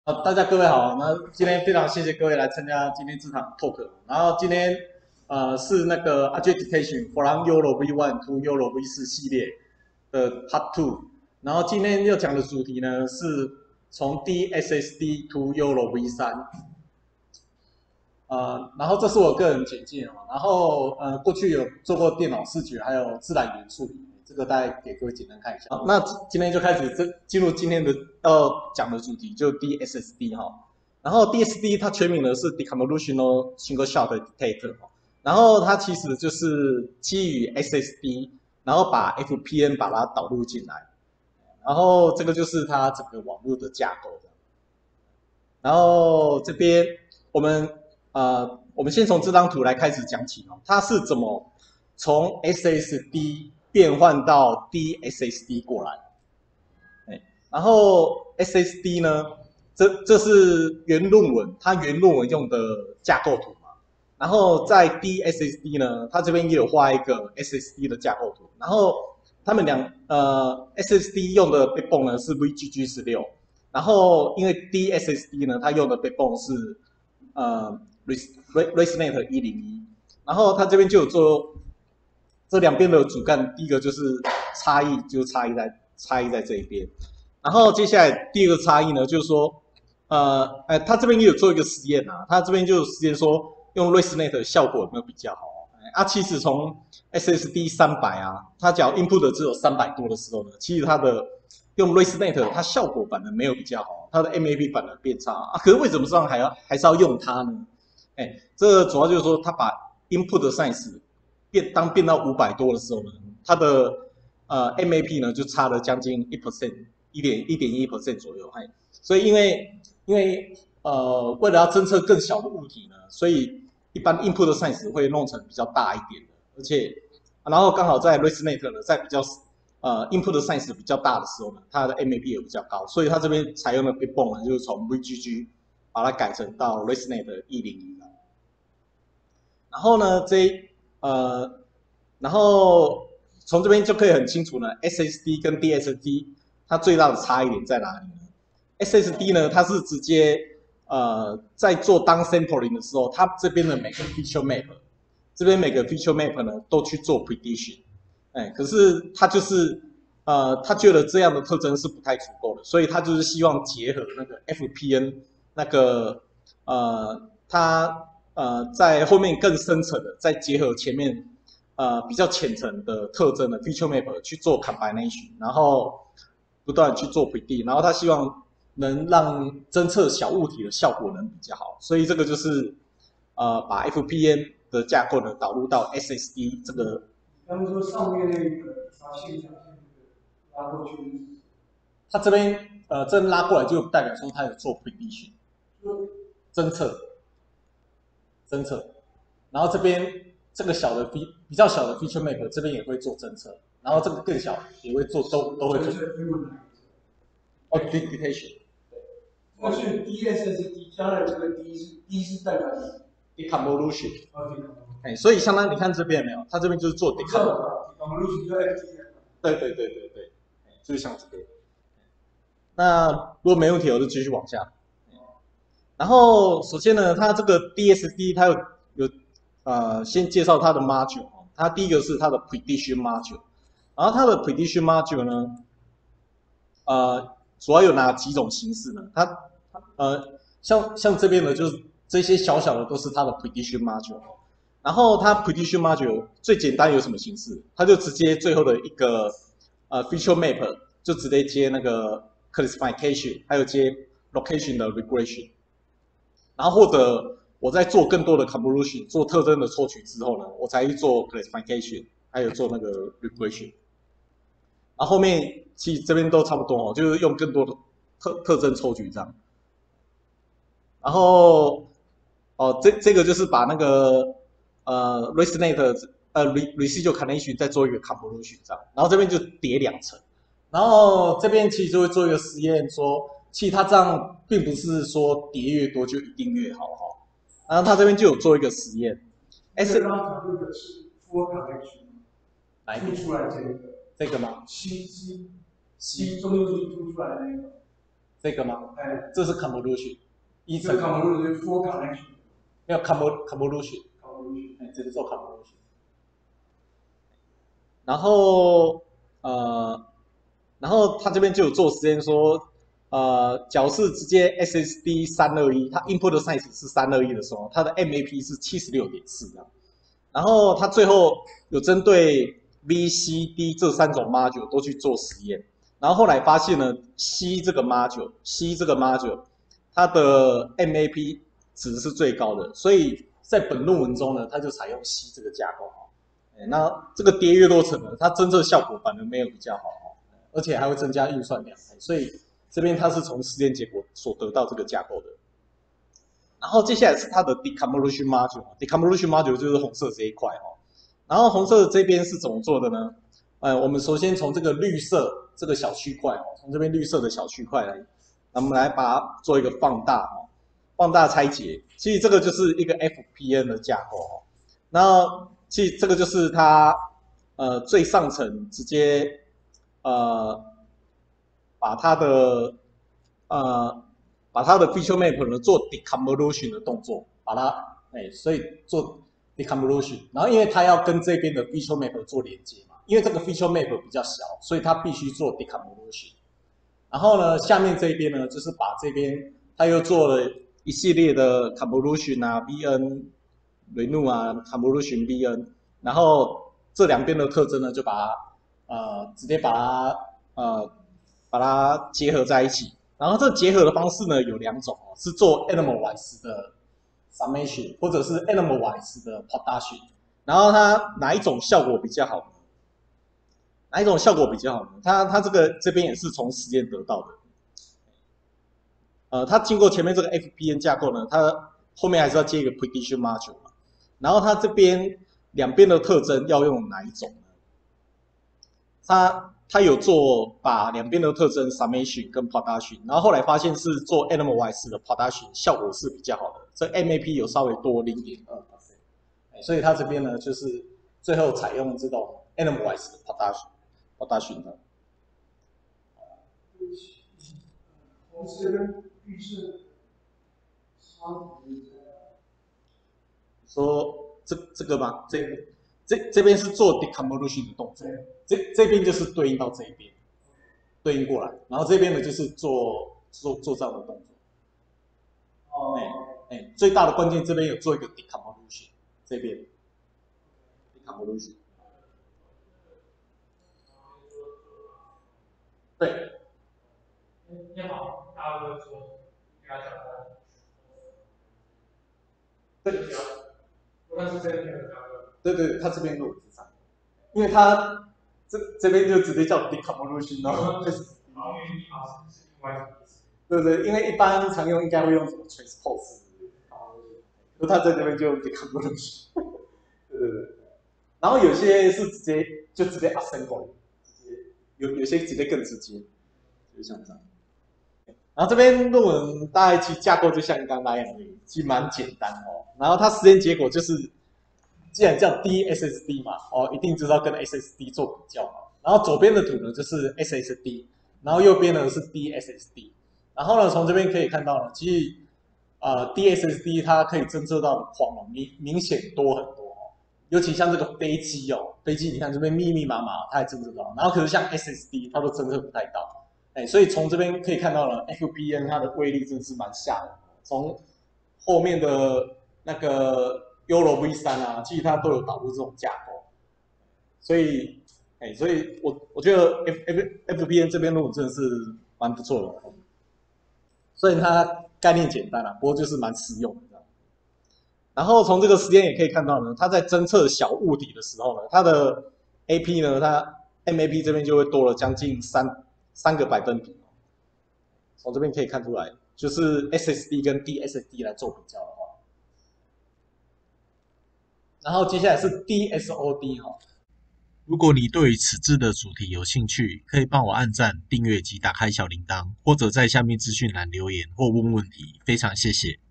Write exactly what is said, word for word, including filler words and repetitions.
好，大家各位好，那今天非常谢谢各位来参加今天这场 talk。然后今天呃是那个 Adjudication from Euro V one to Euro V 四系列的 Part Two。然后今天要讲的主题呢是从 D S S D to Euro V 三。呃，然后这是我个人简介哦。然后呃，过去有做过电脑视觉还有自然语言处理，这个大概给各位简单看一下。好，那今天就开始这进入今天的要讲的主题，就 D S S D 哈。然后 D S S D 它全名呢是 Deconvolutional Single Shot Detector， 然后它其实就是基于 S S D， 然后把 F P N 把它导入进来，然后这个就是它整个网络的架构。然后这边我们呃，我们先从这张图来开始讲起哦，它是怎么从 S S D 变换到 D S S D 过来？哎，然后 S S D 呢，这这是原论文，它原论文用的架构图嘛。然后在 D S S D 呢，它这边也有画一个 S S D 的架构图。然后他们两呃 S S D 用的 backbone 呢是 V G G 十六，然后因为 D S S D 呢，它用的 backbone 是呃 ResNet 一零一，然后它这边就有做这两边的主干，第一个就是差异，就差异在差异在这一边。然后接下来第二个差异呢，就是说，呃，哎，他这边也有做一个实验啊，他这边就有实验说用 ResNet 效果有没有比较好啊？其实从 S S D 三百啊，它只要 input 只有三百多的时候呢，其实它的用 ResNet 它效果反而没有比较好，它的 M A P 反而变差啊。可是为什么上还要还是要用它呢？哎，这主要就是说它把 input size 变当变到五百多的时候呢，它的呃 M A P 呢就差了将近一 percent， 一点一点一 percent 左右。哎，所以因为因为呃为了要侦测更小的物体呢，所以一般 input size 会弄成比较大一点的，而且然后刚好在 ResNet 呢，在比较呃 input size 比较大的时候呢，它的 M A P 也比较高，所以它这边采用的 backbone 呢，就是从 V G G 把它改成到 ResNet 一零一。然后呢，这呃，然后从这边就可以很清楚呢，S S D 跟 D S S D 它最大的差异点在哪里呢？S S D 呢，它是直接呃在做 down sampling 的时候，它这边的每个 feature map， 这边每个 feature map 呢都去做 prediction， 哎，可是它就是呃，他觉得这样的特征是不太足够的，所以他就是希望结合那个 F P N 那个呃，他呃在后面更深层的，再结合前面呃比较浅层的特征的 feature map 去做 combination， 然后不断去做 predict， 然后他希望能让侦测小物体的效果能比较好，所以这个就是呃把 F P N 的架构呢导入到 S S D 这个。 刚刚说上面那个发现象拉过去， 它这边呃这拉过来就代表说它有做 prediction 侦测侦测，然后这边这个小的 B 比较小的 feature map 这边也会做侦测，然后这个更小也会做都都会做。哦 dictation， 这是 D S S D， 将来这个 D 是 D 是代表 deconvolution。哎，所以相当于你看这边没有，它这边就是做 deconvolution。对对对对对，就是像这边。那如果没问题，我就继续往下。然后首先呢，它这个 D S S D 它有有呃先介绍它的 module， 它第一个是它的 prediction module， 然后它的 prediction module 呢，呃主要有哪几种形式呢？它呃像像这边的就是这些小小的都是它的 prediction module， 然后它 prediction module 最简单有什么形式？它就直接最后的一个呃 feature map 就直接接那个 classification， 还有接 location 的 regression。然后或者我在做更多的 convolution， 做特征的抽取之后呢，我才去做 classification， 还有做那个 regression。然后后面其实这边都差不多哦，就是用更多的特特征抽取这样。然后哦，这这个就是把那个呃 ResNet 呃 residual connection 再做一个 convolution 这样，然后这边就叠两层。然后这边其实就会做一个实验说。其实它这样并不是说叠越多就一定越好哈。然后他这边就有做一个实验 ，S 刚刚讲的是 full connection， 凸出来这个这个吗？ 七七七中间是凸出来那个。 这个吗？ 哎， 这是 convolution， 一层这个 convolution 就是 full connection， 没有 convol convolution， convolution， 哎，这个做 convolution。然后呃，然后他这边就有做实验说，呃，假如是直接 S S D 三二一，它 input size 是三二一的时候，它的 M A P 是七十六点四这样。然后他最后有针对 V、C、D 这三种 module 都去做实验，然后后来发现呢 ，C 这个 module，C 这个 module， 它的 M A P 值是最高的，所以在本论文中呢，它就采用 C 这个架构。那这个叠越多层呢，它侦测效果反而没有比较好，而且还会增加运算量，所以这边它是从实验结果所得到这个架构的。然后接下来是它的 deconvolution module，deconvolution module 就是红色这一块哦。然后红色这边是怎么做的呢？呃，我们首先从这个绿色这个小区块哦，从这边绿色的小区块来，我们来把它做一个放大哦，放大拆解。其实这个就是一个 F P N 的架构哦。然后其实这个就是它呃最上层直接呃把它的呃把它的 feature map 呢做 deconvolution 的动作，把它哎，所以做 deconvolution， 然后因为它要跟这边的 feature map 做连接嘛，因为这个 feature map 比较小，所以它必须做 deconvolution。然后呢，下面这边呢就是把这边它又做了一系列的 convolution 啊 ，V N Renu 啊 ，convolution V N， 然后这两边的特征呢就把它呃直接把它呃把它结合在一起。然后这结合的方式呢有两种哦，是做 animal-wise 的 summation， 或者是 animal-wise 的 production。然后它哪一种效果比较好呢？哪一种效果比较好呢？它它这个这边也是从实验得到的。呃，它经过前面这个 F P N 架构呢，它后面还是要接一个 prediction module 嘛。然后它这边两边的特征要用哪一种呢？它它有做把两边的特征 summation 跟 production， 然后后来发现是做 animal-wise 的 production 效果是比较好的，这 M A P 有稍微多 零点二 percent， 所以它这边呢就是最后采用这种 animal-wise 的 production production 的。 红色跟绿色差别在说这这个吗？这这这边是做 deconvolution 的动作，这这边就是对应到这一边，对应过来，然后这边呢就是做做做这样的动作。哦，哎哎，最大的关键这边有做一个 deconvolution， 这边 deconvolution， 对。 你好，大家都说给他讲的， 对， 我那是真的讲的。 对对，他这边录是上，因为他这这边就直接叫 deconvolution 哦，就是， 然后因为你好是另外一种意思。 对对，因为一般常用应该会用什么 transpose， 可他在这边就用 deconvolution， 对对对，然后有些是直接就直接 assemble， 直接有有些直接更直接，就像这样。然后这边论文大概其实架构就像刚刚那样而已，其实蛮简单哦。然后它实验结果就是，既然叫 D S S D 嘛，哦，一定知道跟 S S D 做比较嘛。然后左边的图呢就是 S S D， 然后右边呢是 D S S D。然后呢，从这边可以看到呢，其实呃 D S S D 它可以侦测到的框哦，明明显多很多哦。尤其像这个飞机哦，飞机你看这边密密麻麻，它也侦测到。然后可是像 S S D 它都侦测不太到。哎，所以从这边可以看到了 ，F P N 它的威力真的是蛮吓人的。从后面的那个 Euro V 三 啊，其实它都有导入这种架构。所以，哎，所以我我觉得 F F F P N 这边论文真的是蛮不错的。虽然它概念简单啊，不过就是蛮实用的。然后从这个实验也可以看到呢，它在侦测小物体的时候呢，它的 A P 呢，它 M A P 这边就会多了将近三。三个百分比，从这边可以看出来，就是 S S D 跟 D S S D 来做比较的话，然后接下来是 D S O D 哈。 如果你对于此次的主题有兴趣，可以帮我按赞、订阅及打开小铃铛，或者在下面资讯栏留言或问问题，非常谢谢。